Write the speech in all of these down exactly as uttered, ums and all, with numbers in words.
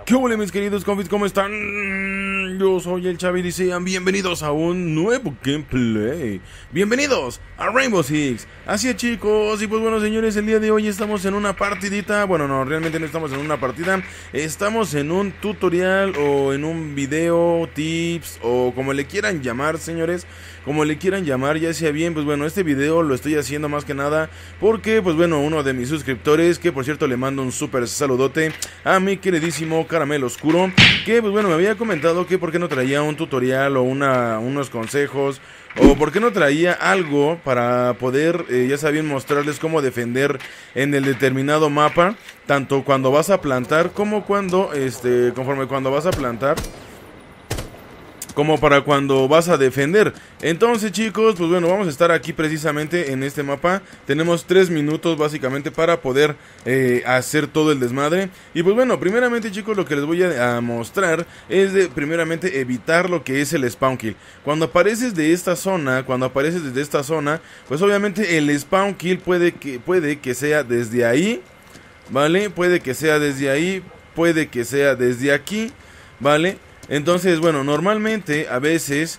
¿Qué hola mis queridos confis? ¿Cómo están? Yo soy el Chavi y sean bienvenidos a un nuevo gameplay. Bienvenidos a Rainbow Six. Así es, chicos, y pues bueno, señores, el día de hoy estamos en una partidita. Bueno, no, realmente no estamos en una partida. Estamos en un tutorial o en un video, tips o como le quieran llamar, señores. Como le quieran llamar, ya sea bien, pues bueno, este video lo estoy haciendo más que nada porque, pues bueno, uno de mis suscriptores, que por cierto le mando un súper saludote a mi queridísimo Caramelo Oscuro, que pues bueno, me había comentado que por qué no traía un tutorial o una, unos consejos, o por qué no traía algo para poder, eh, ya saben, mostrarles cómo defender en el determinado mapa, tanto cuando vas a plantar como cuando, este, conforme cuando vas a plantar, como para cuando vas a defender. Entonces, chicos, pues bueno, vamos a estar aquí precisamente en este mapa. Tenemos tres minutos básicamente para poder eh, hacer todo el desmadre. Y pues bueno, primeramente, chicos, lo que les voy a, a mostrar es de primeramente evitar lo que es el spawn kill. Cuando apareces de esta zona, cuando apareces desde esta zona, pues obviamente el spawn kill puede que, puede que sea desde ahí, ¿vale? Puede que sea desde ahí, puede que sea desde aquí, ¿vale? Entonces, bueno, normalmente a veces,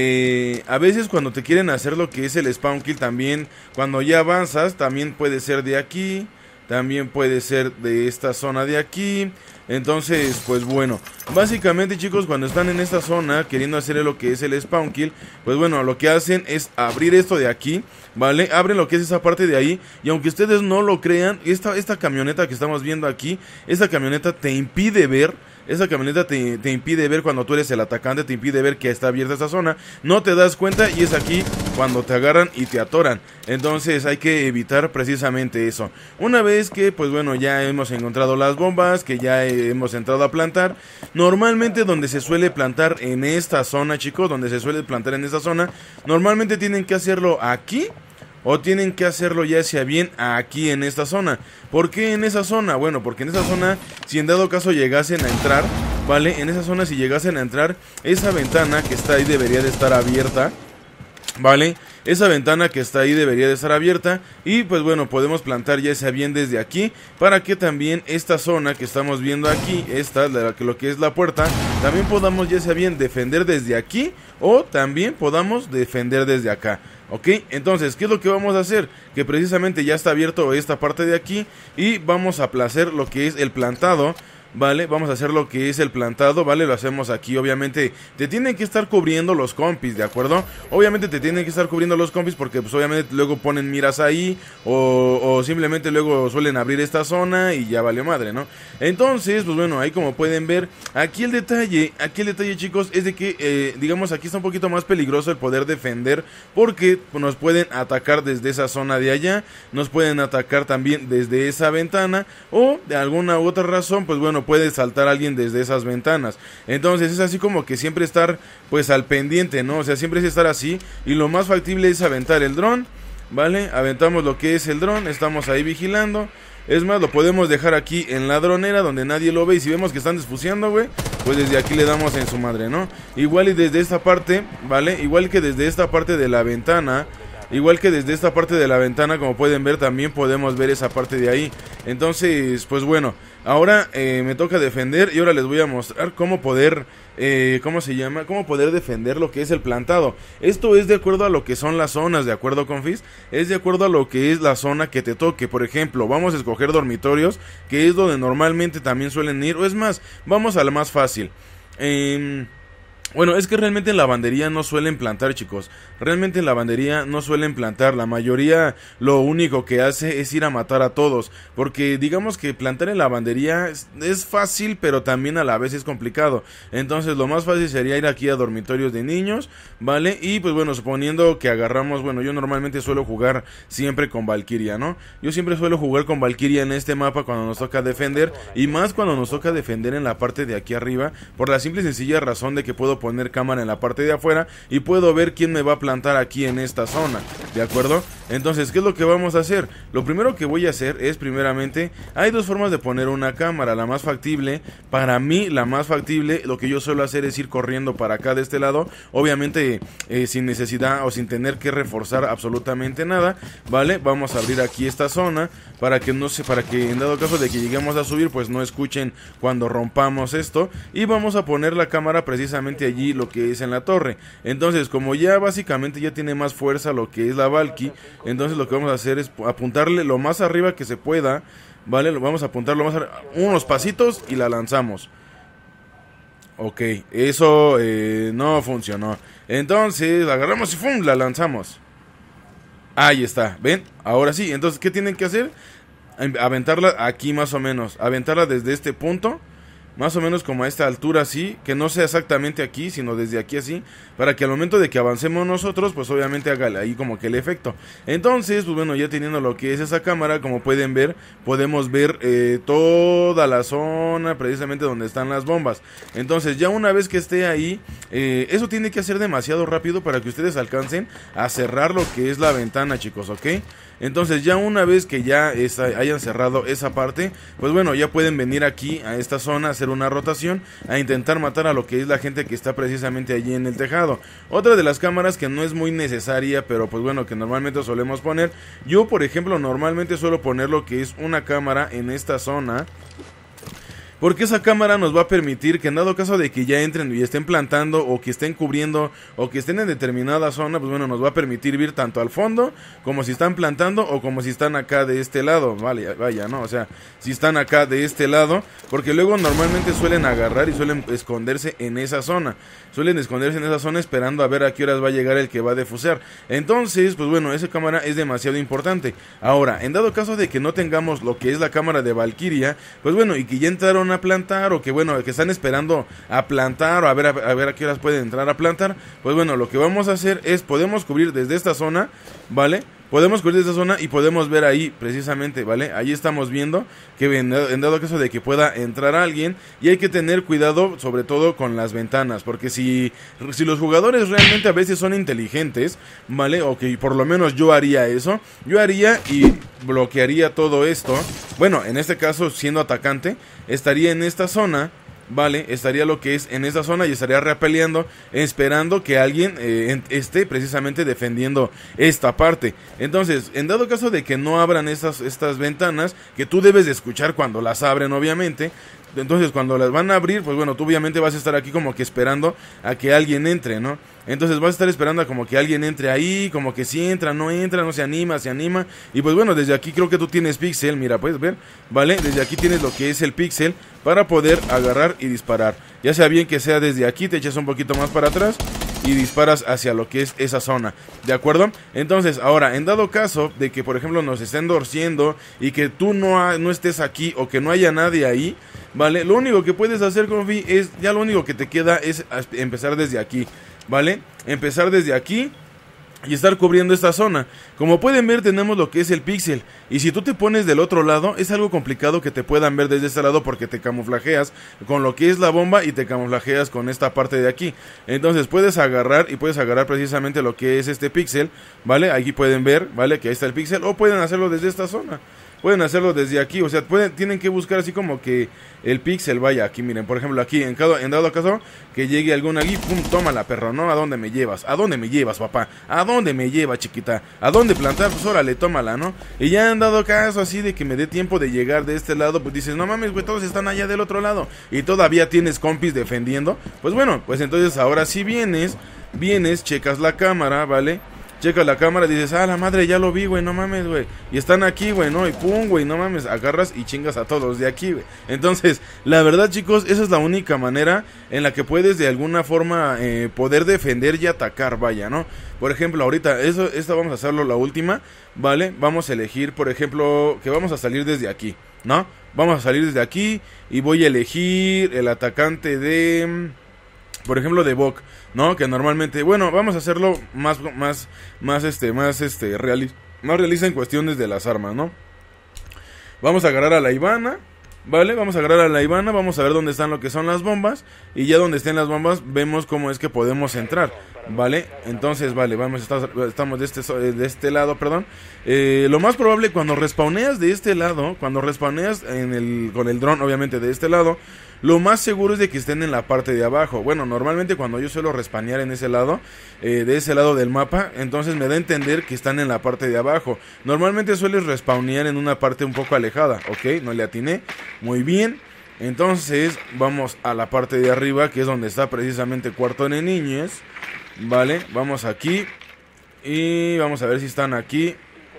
eh, a veces cuando te quieren hacer lo que es el spawn kill también, cuando ya avanzas, también puede ser de aquí, también puede ser de esta zona de aquí. Entonces, pues bueno, básicamente, chicos, cuando están en esta zona queriendo hacer lo que es el spawn kill, pues bueno, lo que hacen es abrir esto de aquí, ¿vale? Abren lo que es esa parte de ahí, y aunque ustedes no lo crean, esta, esta camioneta que estamos viendo aquí, esta camioneta te impide ver. Esa camioneta te, te impide ver cuando tú eres el atacante, te impide ver que está abierta esa zona. No te das cuenta y es aquí cuando te agarran y te atoran. Entonces hay que evitar precisamente eso. Una vez que, pues bueno, ya hemos encontrado las bombas, que ya hemos entrado a plantar. Normalmente donde se suele plantar en esta zona, chicos, donde se suele plantar en esta zona, normalmente tienen que hacerlo aquí. O tienen que hacerlo ya sea bien aquí en esta zona. ¿Por qué en esa zona? Bueno, porque en esa zona, si en dado caso llegasen a entrar, ¿vale? En esa zona si llegasen a entrar, esa ventana que está ahí debería de estar abierta, ¿vale? Esa ventana que está ahí debería de estar abierta. Y pues bueno, podemos plantar ya sea bien desde aquí, para que también esta zona que estamos viendo aquí, esta, la, lo que es la puerta, también podamos ya sea bien defender desde aquí, o también podamos defender desde acá. Ok, entonces, ¿qué es lo que vamos a hacer? Que precisamente ya está abierto esta parte de aquí y vamos a hacer lo que es el plantado, ¿vale? Vamos a hacer lo que es el plantado, ¿vale? Lo hacemos aquí, obviamente te tienen que estar cubriendo los compis, ¿de acuerdo? Obviamente te tienen que estar cubriendo los compis porque pues obviamente luego ponen miras ahí o, o simplemente luego suelen abrir esta zona y ya vale madre, ¿no? Entonces, pues bueno, ahí como pueden ver, aquí el detalle, aquí el detalle, chicos, es de que, eh, digamos, aquí está un poquito más peligroso el poder defender porque nos pueden atacar desde esa zona de allá, nos pueden atacar también desde esa ventana o de alguna u otra razón, pues bueno, puede saltar alguien desde esas ventanas. Entonces es así como que siempre estar pues al pendiente, ¿no? O sea, siempre es estar así. Y lo más factible es aventar el dron, ¿vale? Aventamos lo que es el dron, estamos ahí vigilando. Es más, lo podemos dejar aquí en la dronera donde nadie lo ve. Y si vemos que están desfuciando, güey, pues desde aquí le damos en su madre, ¿no? Igual y desde esta parte, ¿vale? Igual que desde esta parte de la ventana, Igual que desde esta parte de la ventana, como pueden ver, también podemos ver esa parte de ahí. Entonces, pues bueno, ahora eh, me toca defender y ahora les voy a mostrar cómo poder, eh, ¿cómo se llama? Cómo poder defender lo que es el plantado. Esto es de acuerdo a lo que son las zonas, ¿de acuerdo, confis? Es de acuerdo a lo que es la zona que te toque. Por ejemplo, vamos a escoger dormitorios, que es donde normalmente también suelen ir. O es más, vamos a la más fácil. Eh... Bueno, es que realmente en lavandería no suelen plantar, chicos. Realmente en lavandería no suelen plantar. La mayoría lo único que hace es ir a matar a todos. Porque digamos que plantar en lavandería es, es fácil, pero también a la vez es complicado. Entonces lo más fácil sería ir aquí a dormitorios de niños, ¿vale? Y pues bueno, suponiendo que agarramos, bueno, yo normalmente suelo jugar siempre con Valkyria, ¿no? Yo siempre suelo jugar con Valkyria en este mapa cuando nos toca defender. Y más cuando nos toca defender en la parte de aquí arriba. Por la simple y sencilla razón de que puedo puedo poner cámara en la parte de afuera y puedo ver quién me va a plantar aquí en esta zona, ¿de acuerdo? Entonces, ¿qué es lo que vamos a hacer? Lo primero que voy a hacer es, primeramente, hay dos formas de poner una cámara. La más factible, para mí, la más factible, lo que yo suelo hacer es ir corriendo para acá de este lado, obviamente eh, sin necesidad o sin tener que reforzar absolutamente nada, ¿vale? Vamos a abrir aquí esta zona para que no se, para que en dado caso de que lleguemos a subir, pues no escuchen cuando rompamos esto, y vamos a poner la cámara precisamente allí, lo que es en la torre. Entonces, como ya básicamente ya tiene más fuerza lo que es la Valky, entonces lo que vamos a hacer es apuntarle lo más arriba que se pueda, ¿vale? Lo vamos a apuntar lo más arriba, unos pasitos y la lanzamos. Ok, eso eh, no funcionó. Entonces agarramos y ¡fum! La lanzamos. Ahí está, ¿ven? Ahora sí, entonces ¿qué tienen que hacer? Aventarla aquí más o menos, aventarla desde este punto, más o menos como a esta altura así, que no sea exactamente aquí, sino desde aquí así, para que al momento de que avancemos nosotros, pues obviamente haga ahí como que el efecto. Entonces, pues bueno, ya teniendo lo que es esa cámara, como pueden ver, podemos ver eh, toda la zona precisamente donde están las bombas. Entonces, ya una vez que esté ahí, eh, eso tiene que hacer demasiado rápido para que ustedes alcancen a cerrar lo que es la ventana, chicos, ¿ok? Entonces ya una vez que ya esa, hayan cerrado esa parte, pues bueno, ya pueden venir aquí a esta zona a hacer una rotación, a intentar matar a lo que es la gente que está precisamente allí en el tejado. Otra de las cámaras que no es muy necesaria, pero pues bueno, que normalmente solemos poner, yo por ejemplo normalmente suelo poner lo que es una cámara en esta zona, porque esa cámara nos va a permitir que en dado caso de que ya entren y estén plantando o que estén cubriendo o que estén en determinada zona, pues bueno, nos va a permitir ver tanto al fondo como si están plantando o como si están acá de este lado, vale, vaya, ¿no? O sea, si están acá de este lado, porque luego normalmente suelen agarrar y suelen esconderse en esa zona, suelen esconderse en esa zona esperando a ver a qué horas va a llegar el que va a defusear. Entonces, pues bueno, esa cámara es demasiado importante. Ahora, en dado caso de que no tengamos lo que es la cámara de Valkyria, pues bueno, y que ya entraron a plantar o que bueno, que están esperando a plantar o a ver a, a ver a qué horas pueden entrar a plantar, pues bueno, lo que vamos a hacer es, podemos cubrir desde esta zona, ¿vale? Podemos cubrir esta zona y podemos ver ahí precisamente, ¿vale? Ahí estamos viendo que en dado caso de que pueda entrar alguien, y hay que tener cuidado sobre todo con las ventanas, porque si, si los jugadores realmente a veces son inteligentes, ¿vale? O que por lo menos yo haría eso, yo haría y bloquearía todo esto. Bueno, en este caso siendo atacante, estaría en esta zona, vale, estaría lo que es en esta zona y estaría repeleando, esperando que alguien eh, esté precisamente defendiendo esta parte. Entonces, en dado caso de que no abran estas, estas ventanas, que tú debes de escuchar cuando las abren obviamente, entonces cuando las van a abrir, pues bueno, tú obviamente vas a estar aquí como que esperando a que alguien entre, ¿no? Entonces vas a estar esperando a como que alguien entre ahí, como que si entra, no entra, no se anima, se anima. Y pues bueno, desde aquí creo que tú tienes pixel, mira, puedes ver, ¿vale? Desde aquí tienes lo que es el pixel para poder agarrar y disparar. Ya sea bien que sea desde aquí, te echas un poquito más para atrás y disparas hacia lo que es esa zona, ¿de acuerdo? Entonces, ahora, en dado caso de que, por ejemplo, nos estén torciendo y que tú no, ha, no estés aquí o que no haya nadie ahí, ¿vale? Lo único que puedes hacer, Confi, es, ya lo único que te queda es empezar desde aquí, ¿vale? Empezar desde aquí y estar cubriendo esta zona. Como pueden ver, tenemos lo que es el píxel, y si tú te pones del otro lado, es algo complicado que te puedan ver desde este lado, porque te camuflajeas con lo que es la bomba y te camuflajeas con esta parte de aquí. Entonces puedes agarrar y puedes agarrar precisamente lo que es este píxel, ¿vale? Aquí pueden ver, ¿vale? Que ahí está el píxel, o pueden hacerlo desde esta zona. Pueden hacerlo desde aquí, o sea, pueden, tienen que buscar así como que el píxel vaya aquí, miren, por ejemplo aquí, en, cada, en dado caso que llegue algún aquí, pum, tómala perro, ¿no? ¿A dónde me llevas? ¿A dónde me llevas, papá? ¿A dónde me llevas, chiquita? ¿A dónde plantar? Pues órale, tómala, ¿no? Y ya han dado caso así de que me dé tiempo de llegar de este lado, pues dices, no mames, güey, todos están allá del otro lado, y todavía tienes compis defendiendo, pues bueno, pues entonces ahora sí vienes, vienes, checas la cámara, ¿vale? Checas la cámara y dices, ah, la madre, ya lo vi, güey, no mames, güey. Y están aquí, güey, ¿no? Y pum, güey, no mames, agarras y chingas a todos de aquí, güey. Entonces, la verdad, chicos, esa es la única manera en la que puedes de alguna forma eh, poder defender y atacar, vaya, ¿no? Por ejemplo, ahorita, eso, esta vamos a hacerlo la última, ¿vale? Vamos a elegir, por ejemplo, que vamos a salir desde aquí, ¿no? Vamos a salir desde aquí y voy a elegir el atacante de... por ejemplo, de Bok, ¿no? Que normalmente, bueno, vamos a hacerlo más, más, más, este, más, este, reali más realista en cuestiones de las armas, ¿no? Vamos a agarrar a la Ivana, Vale, vamos a agarrar a la Ivana, vamos a ver dónde están lo que son las bombas. Y ya donde estén las bombas, vemos cómo es que podemos entrar. Vale, entonces, vale, vamos, estamos de este, de este lado, perdón. eh, Lo más probable cuando respawneas de este lado, cuando respawneas en el, con el dron, obviamente de este lado, lo más seguro es de que estén en la parte de abajo. Bueno, normalmente cuando yo suelo respawnear en ese lado, eh, de ese lado del mapa, entonces me da a entender que están en la parte de abajo. Normalmente sueles respawnear en una parte un poco alejada, ok, no le atiné, muy bien. Entonces vamos a la parte de arriba, que es donde está precisamente cuarto de niñez. Vale, vamos aquí y vamos a ver si están aquí.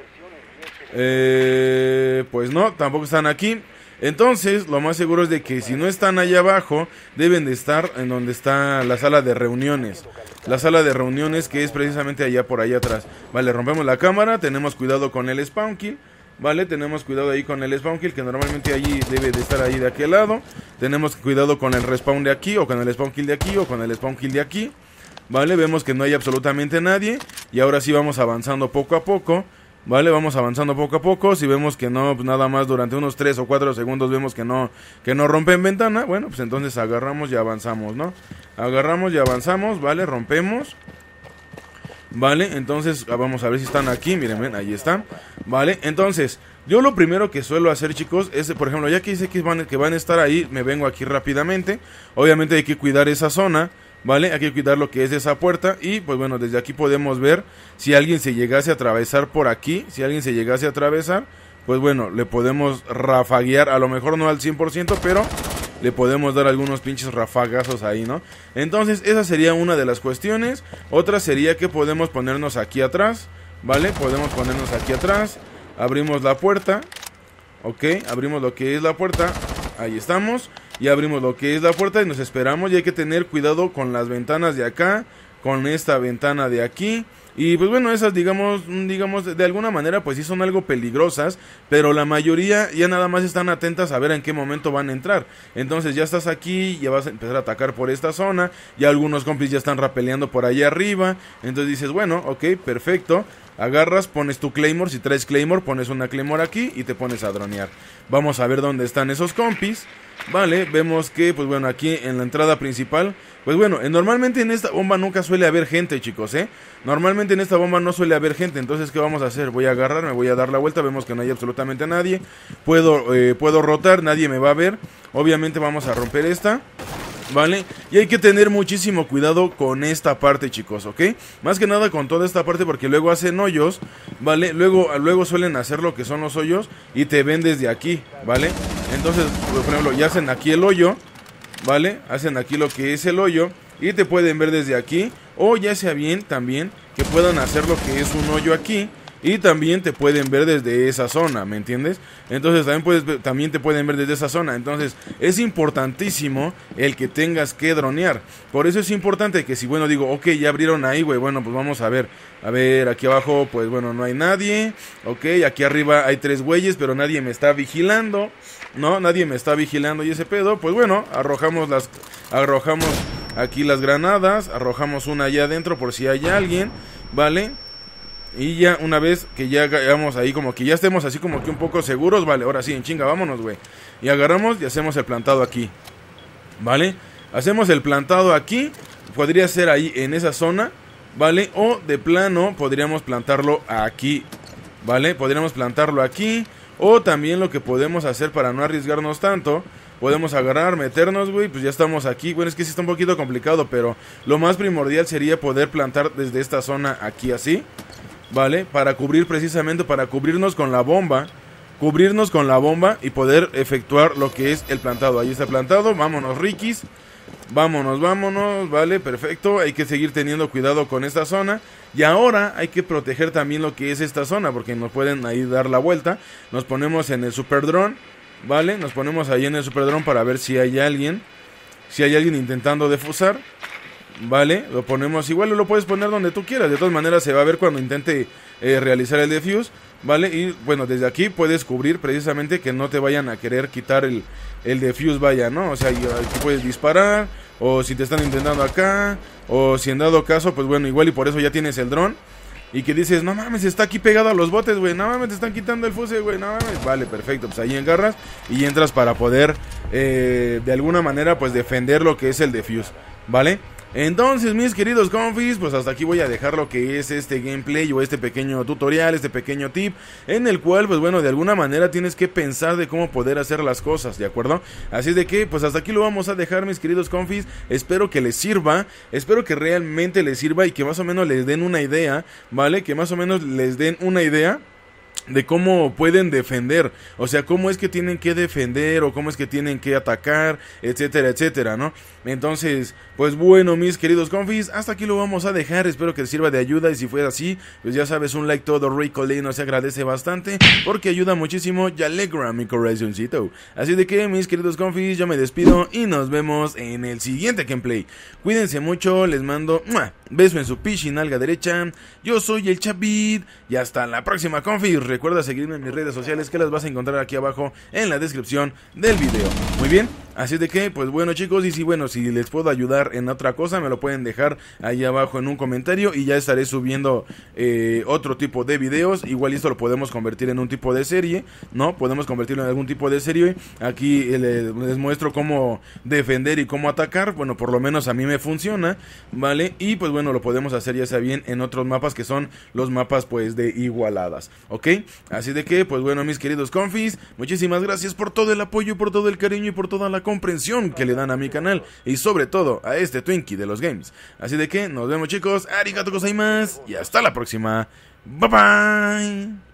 eh, Pues no, tampoco están aquí. Entonces lo más seguro es de que si no están allá abajo, deben de estar en donde está la sala de reuniones. La sala de reuniones, que es precisamente allá por allá atrás. Vale, rompemos la cámara, tenemos cuidado con el spawn kill. Vale, tenemos cuidado ahí con el spawn kill, que normalmente allí debe de estar ahí de aquel lado. Tenemos cuidado con el respawn de aquí, o con el spawn kill de aquí, o con el spawn kill de aquí. Vale, vemos que no hay absolutamente nadie. Y ahora sí vamos avanzando poco a poco. Vale, vamos avanzando poco a poco. Si vemos que no, pues nada más durante unos tres o cuatro segundos vemos que no, que no rompen ventana. Bueno, pues entonces agarramos y avanzamos, ¿no? Agarramos y avanzamos, vale, rompemos. Vale, entonces vamos a ver si están aquí. Miren, ven, ahí están. Vale, entonces yo lo primero que suelo hacer, chicos, es, por ejemplo, ya que dice que van, que van a estar ahí, me vengo aquí rápidamente. Obviamente hay que cuidar esa zona. Vale, hay que cuidar lo que es esa puerta. Y pues bueno, desde aquí podemos ver si alguien se llegase a atravesar por aquí. Si alguien se llegase a atravesar, pues bueno, le podemos rafaguear. A lo mejor no al cien por ciento, pero le podemos dar algunos pinches rafagazos ahí, ¿no? Entonces esa sería una de las cuestiones. Otra sería que podemos ponernos aquí atrás. Vale, podemos ponernos aquí atrás. Abrimos la puerta. Ok, abrimos lo que es la puerta. Ahí estamos. Y abrimos lo que es la puerta y nos esperamos. Y hay que tener cuidado con las ventanas de acá, con esta ventana de aquí. Y pues bueno, esas digamos, digamos de alguna manera pues sí son algo peligrosas, pero la mayoría ya nada más están atentas a ver en qué momento van a entrar. Entonces ya estás aquí, ya vas a empezar a atacar por esta zona. Ya algunos compis ya están rapeleando por allá arriba. Entonces dices, bueno, ok, perfecto. Agarras, pones tu Claymore, si traes Claymore, pones una Claymore aquí y te pones a dronear. Vamos a ver dónde están esos compis. Vale, vemos que, pues bueno, aquí en la entrada principal, pues bueno, eh, normalmente en esta bomba nunca suele haber gente, chicos, ¿eh? Normalmente en esta bomba no suele haber gente, entonces, ¿qué vamos a hacer? Voy a agarrar, me voy a dar la vuelta, vemos que no hay absolutamente nadie. Puedo, eh, puedo rotar, nadie me va a ver. Obviamente vamos a romper esta. Vale, y hay que tener muchísimo cuidado con esta parte, chicos, ¿ok? Más que nada con toda esta parte porque luego hacen hoyos, ¿vale? Luego, luego suelen hacer lo que son los hoyos y te ven desde aquí, ¿vale? Entonces, por ejemplo, ya hacen aquí el hoyo, ¿vale? Hacen aquí lo que es el hoyo y te pueden ver desde aquí. O ya sea bien también que puedan hacer lo que es un hoyo aquí y también te pueden ver desde esa zona, ¿me entiendes? Entonces también, puedes, también te pueden ver desde esa zona. Entonces es importantísimo el que tengas que dronear. Por eso es importante que si, bueno, digo, ok, ya abrieron ahí, güey, bueno, pues vamos a ver. A ver, aquí abajo, pues bueno, no hay nadie. Ok, aquí arriba hay tres güeyes, pero nadie me está vigilando. No, nadie me está vigilando y ese pedo. Pues bueno, arrojamos las... Arrojamos aquí las granadas. Arrojamos una allá adentro por si hay alguien, ¿vale? Y ya una vez que ya llegamos ahí, como que ya estemos así como que un poco seguros, vale, ahora sí, en chinga, vámonos, güey. Y agarramos y hacemos el plantado aquí, ¿vale? Hacemos el plantado aquí, podría ser ahí en esa zona, ¿vale? O de plano podríamos plantarlo aquí, ¿vale? Podríamos plantarlo aquí. O también lo que podemos hacer para no arriesgarnos tanto, podemos agarrar, meternos, güey, pues ya estamos aquí. Bueno, es que sí está un poquito complicado, pero lo más primordial sería poder plantar desde esta zona aquí así, ¿vale? Para cubrir precisamente, para cubrirnos con la bomba. Cubrirnos con la bomba y poder efectuar lo que es el plantado. Ahí está plantado, vámonos Rikis. Vámonos, vámonos, vale, perfecto. Hay que seguir teniendo cuidado con esta zona. Y ahora hay que proteger también lo que es esta zona, porque nos pueden ahí dar la vuelta. Nos ponemos en el super dron, ¿vale? Nos ponemos ahí en el super dron para ver si hay alguien. Si hay alguien intentando defusar, ¿vale? Lo ponemos igual, lo puedes poner donde tú quieras. De todas maneras se va a ver cuando intente eh, realizar el defuse, ¿vale? Y bueno, desde aquí puedes cubrir precisamente que no te vayan a querer quitar el, el defuse, vaya, ¿no? O sea, aquí puedes disparar, o si te están intentando acá, o si en dado caso, pues bueno, igual y por eso ya tienes el dron. y que dices, no mames, está aquí pegado a los botes, güey, no mames, te están quitando el fuse, güey, no mames. Vale, perfecto, pues ahí agarras y entras para poder eh, de alguna manera pues defender lo que es el defuse, ¿vale? Entonces, mis queridos confis, pues hasta aquí voy a dejar lo que es este gameplay o este pequeño tutorial, este pequeño tip, en el cual, pues bueno, de alguna manera tienes que pensar de cómo poder hacer las cosas, ¿de acuerdo? Así de que, pues hasta aquí lo vamos a dejar, mis queridos confis. Espero que les sirva, espero que realmente les sirva y que más o menos les den una idea, ¿vale? Que más o menos les den una idea de cómo pueden defender, o sea, cómo es que tienen que defender o cómo es que tienen que atacar, etcétera, etcétera, ¿no? Entonces, pues bueno, mis queridos confis, hasta aquí lo vamos a dejar, espero que les sirva de ayuda y si fuera así, pues ya sabes, un like todo rico no se agradece bastante porque ayuda muchísimo y alegra mi corazoncito. Así de que, mis queridos confis, yo me despido y nos vemos en el siguiente gameplay. Cuídense mucho, les mando ¡mua! Beso en su pichi nalga derecha, yo soy el Chavid y hasta la próxima, confis. Recuerda seguirme en mis redes sociales que las vas a encontrar aquí abajo en la descripción del video. Muy bien, así de que, pues bueno chicos, y si bueno, si les puedo ayudar en otra cosa, me lo pueden dejar ahí abajo en un comentario y ya estaré subiendo eh, otro tipo de videos. Igual esto lo podemos convertir en un tipo de serie, ¿no? Podemos convertirlo en algún tipo de serie. Aquí eh, les, les muestro cómo defender y cómo atacar. Bueno, por lo menos a mí me funciona, ¿vale? Y pues bueno, lo podemos hacer ya sea bien en otros mapas que son los mapas pues de igualadas, ¿ok? Así de que, pues bueno, mis queridos confis, muchísimas gracias por todo el apoyo, por todo el cariño y por toda la comprensión que le dan a mi canal y sobre todo a este Twinkie de los games. Así de que nos vemos chicos, arigato gozaimasu y hasta la próxima. Bye bye.